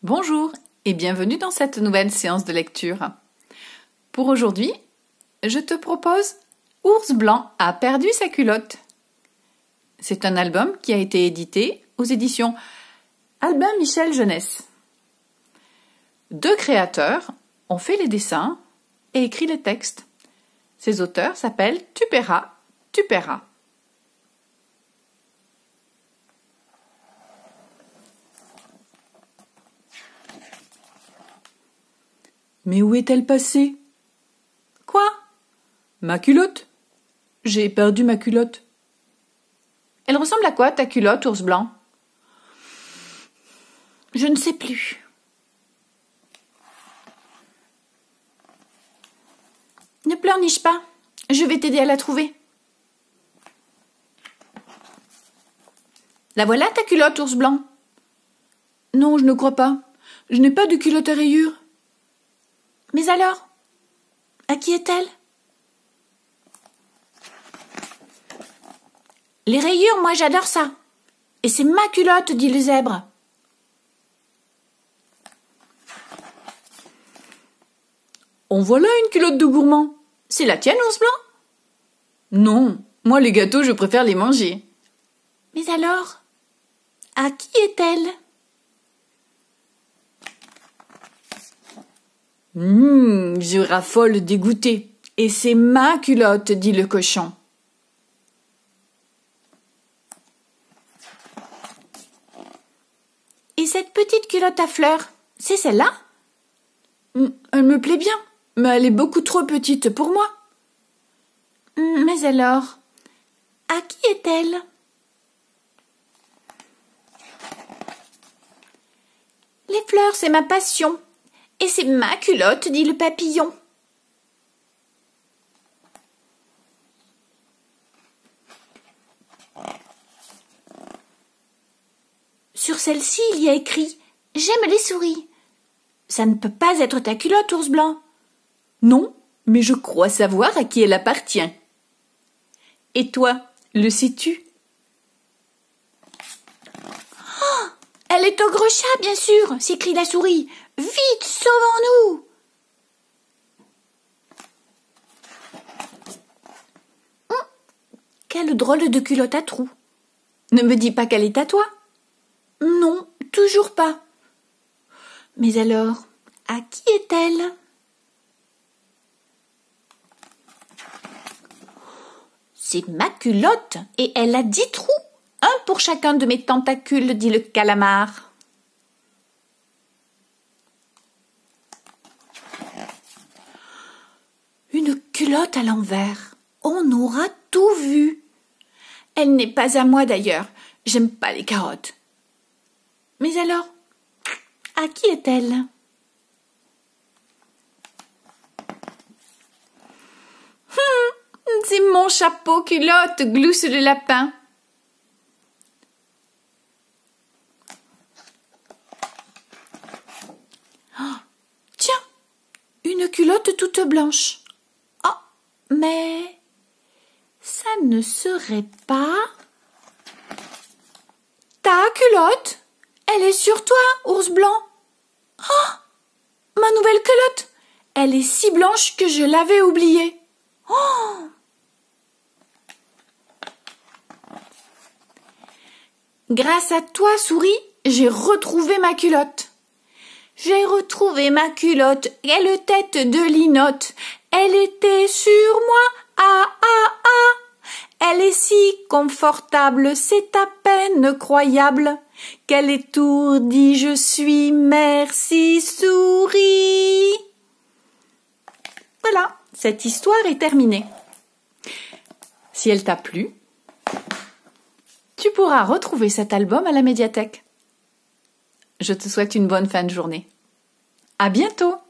Bonjour et bienvenue dans cette nouvelle séance de lecture. Pour aujourd'hui, je te propose Ours blanc a perdu sa culotte. C'est un album qui a été édité aux éditions Albin Michel Jeunesse. Deux créateurs ont fait les dessins et écrit les textes. Ces auteurs s'appellent Tu paieras, tu paieras. Mais où est-elle passée? Quoi? Ma culotte? J'ai perdu ma culotte. Elle ressemble à quoi ta culotte, ours blanc? Je ne sais plus. Ne pleurniche pas, je vais t'aider à la trouver. La voilà ta culotte, ours blanc? Non, je ne crois pas. Je n'ai pas de culotte à rayures. Mais alors, à qui est-elle? Les rayures, moi j'adore ça. Et c'est ma culotte, dit le zèbre. En voilà une culotte de gourmand. C'est la tienne, ours blanc? Non, moi les gâteaux, je préfère les manger. Mais alors, à qui est-elle? Je raffole dégoûté. Et c'est ma culotte, dit le cochon. Et cette petite culotte à fleurs, c'est celle-là? Elle me plaît bien, mais elle est beaucoup trop petite pour moi. Mais alors, à qui est-elle? Les fleurs, c'est ma passion. Et c'est ma culotte, dit le papillon. Sur celle-ci, il y a écrit « J'aime les souris ». Ça ne peut pas être ta culotte, ours blanc. Non, mais je crois savoir à qui elle appartient. Et toi, le sais-tu? Oh, elle est au gros chat, bien sûr, s'écrie la souris. Vite, sauvons-nous! Quelle drôle de culotte à trous. Ne me dis pas qu'elle est à toi. Non, toujours pas. Mais alors, à qui est-elle? C'est ma culotte et elle a 10 trous. Un pour chacun de mes tentacules, dit le calamar. Une culotte à l'envers. On aura tout vu. Elle n'est pas à moi d'ailleurs. J'aime pas les carottes. Mais alors, à qui est-elle? C'est mon chapeau culotte, glousse le lapin. Oh, tiens, une culotte toute blanche. Oh, mais ça ne serait pas ta culotte? Elle est sur toi, ours blanc. Oh, ma nouvelle culotte. Elle est si blanche que je l'avais oubliée. Oh! Grâce à toi, souris, j'ai retrouvé ma culotte. J'ai retrouvé ma culotte, quelle tête de linotte. Elle était sur moi, ah ah ah. Elle est si confortable, c'est à peine croyable. Quelle étourdie je suis, merci souris. Voilà, cette histoire est terminée. Si elle t'a plu, tu pourras retrouver cet album à la médiathèque. Je te souhaite une bonne fin de journée. À bientôt!